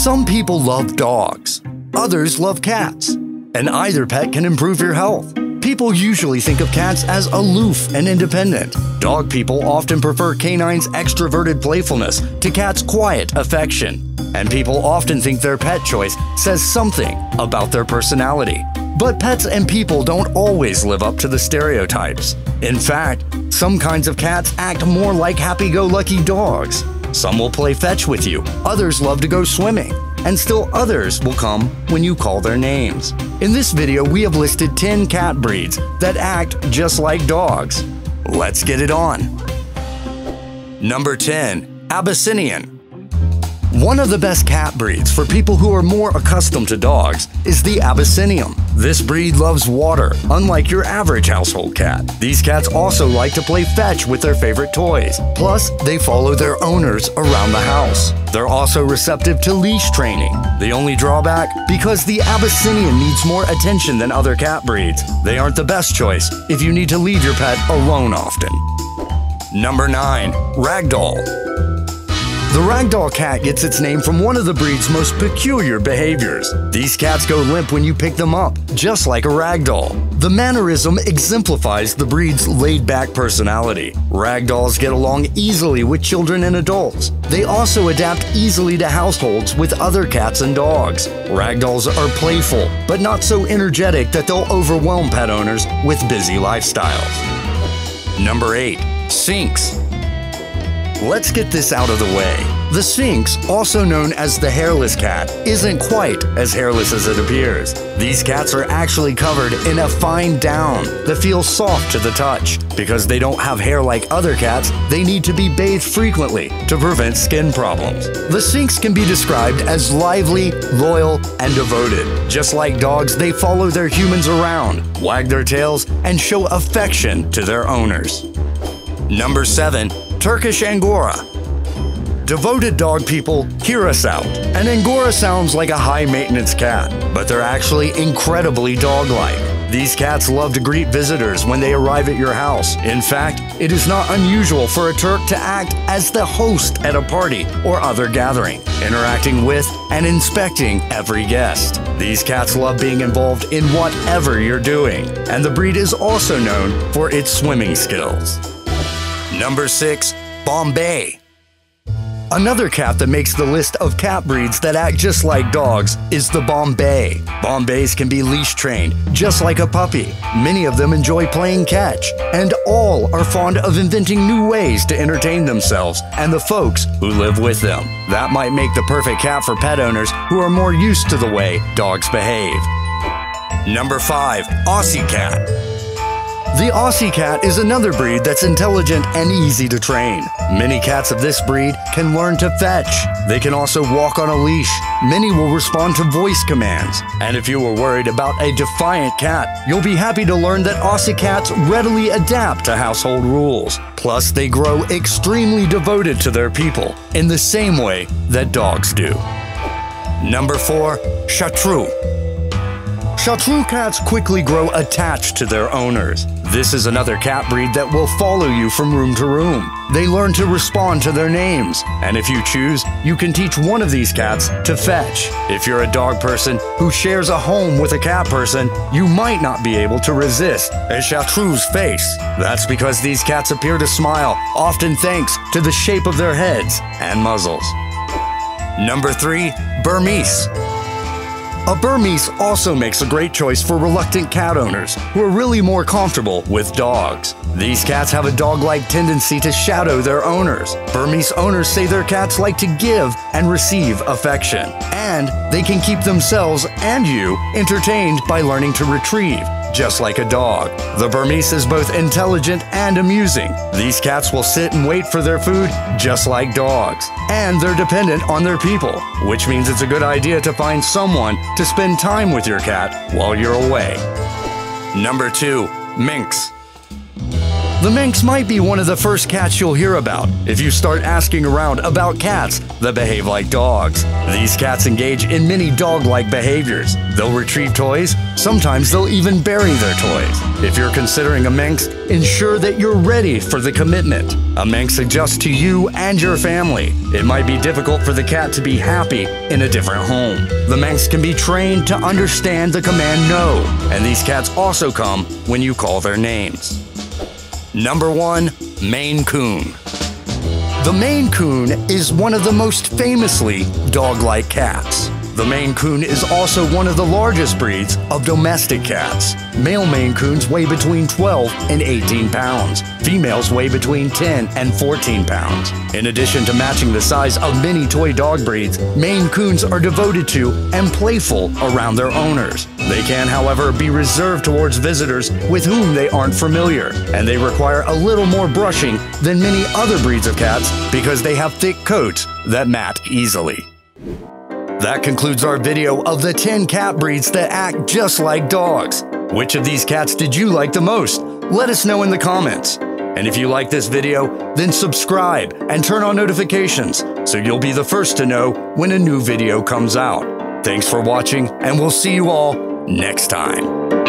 Some people love dogs, others love cats, and either pet can improve your health. People usually think of cats as aloof and independent. Dog people often prefer canines' extroverted playfulness to cats' quiet affection. And people often think their pet choice says something about their personality. But pets and people don't always live up to the stereotypes. In fact, some kinds of cats act more like happy-go-lucky dogs. Some will play fetch with you, others love to go swimming, and still others will come when you call their names. In this video, we have listed 10 cat breeds that act just like dogs. Let's get it on. Number 10. Abyssinian. One of the best cat breeds for people who are more accustomed to dogs is the Abyssinian. This breed loves water, unlike your average household cat. These cats also like to play fetch with their favorite toys. Plus, they follow their owners around the house. They're also receptive to leash training. The only drawback? Because the Abyssinian needs more attention than other cat breeds. They aren't the best choice if you need to leave your pet alone often. Number 9. Ragdoll. The Ragdoll cat gets its name from one of the breed's most peculiar behaviors. These cats go limp when you pick them up, just like a ragdoll. The mannerism exemplifies the breed's laid-back personality. Ragdolls get along easily with children and adults. They also adapt easily to households with other cats and dogs. Ragdolls are playful, but not so energetic that they'll overwhelm pet owners with busy lifestyles. Number 8. Sphynx. Let's get this out of the way. The Sphynx, also known as the hairless cat, isn't quite as hairless as it appears. These cats are actually covered in a fine down that feels soft to the touch. Because they don't have hair like other cats, they need to be bathed frequently to prevent skin problems. The Sphynx can be described as lively, loyal, and devoted. Just like dogs, they follow their humans around, wag their tails, and show affection to their owners. Number 7. Turkish Angora. Devoted dog people, hear us out. An Angora sounds like a high-maintenance cat, but they're actually incredibly dog-like. These cats love to greet visitors when they arrive at your house. In fact, it is not unusual for a Turk to act as the host at a party or other gathering, interacting with and inspecting every guest. These cats love being involved in whatever you're doing, and the breed is also known for its swimming skills. Number 6. Bombay. Another cat that makes the list of cat breeds that act just like dogs is the Bombay. Bombays can be leash trained, just like a puppy. Many of them enjoy playing catch, and all are fond of inventing new ways to entertain themselves and the folks who live with them. That might make the perfect cat for pet owners who are more used to the way dogs behave. Number 5. Aussie cat. The Aussie cat is another breed that's intelligent and easy to train. Many cats of this breed can learn to fetch. They can also walk on a leash. Many will respond to voice commands. And if you were worried about a defiant cat, you'll be happy to learn that Aussie cats readily adapt to household rules. Plus, they grow extremely devoted to their people in the same way that dogs do. Number 4. Chartreux. Chartreux cats quickly grow attached to their owners. This is another cat breed that will follow you from room to room. They learn to respond to their names, and if you choose, you can teach one of these cats to fetch. If you're a dog person who shares a home with a cat person, you might not be able to resist a Chartreux's face. That's because these cats appear to smile, often thanks to the shape of their heads and muzzles. Number 3. Burmese. A Burmese also makes a great choice for reluctant cat owners who are really more comfortable with dogs. These cats have a dog-like tendency to shadow their owners. Burmese owners say their cats like to give and receive affection, and they can keep themselves and you entertained by learning to retrieve, just like a dog. The Burmese is both intelligent and amusing. These cats will sit and wait for their food just like dogs. And they're dependent on their people, which means it's a good idea to find someone to spend time with your cat while you're away. Number 2. Minx. The Manx might be one of the first cats you'll hear about if you start asking around about cats that behave like dogs. These cats engage in many dog-like behaviors. They'll retrieve toys. Sometimes they'll even bury their toys. If you're considering a Manx, ensure that you're ready for the commitment. A Manx adjusts to you and your family. It might be difficult for the cat to be happy in a different home. The Manx can be trained to understand the command no, and these cats also come when you call their names. Number 1. Maine Coon. The Maine Coon is one of the most famously dog-like cats. The Maine Coon is also one of the largest breeds of domestic cats. Male Maine Coons weigh between 12 and 18 pounds. Females weigh between 10 and 14 pounds. In addition to matching the size of many toy dog breeds, Maine Coons are devoted to and playful around their owners. They can, however, be reserved towards visitors with whom they aren't familiar, and they require a little more brushing than many other breeds of cats because they have thick coats that mat easily. That concludes our video of the 10 cat breeds that act just like dogs. Which of these cats did you like the most? Let us know in the comments. And if you like this video, then subscribe and turn on notifications so you'll be the first to know when a new video comes out. Thanks for watching, and we'll see you all next time.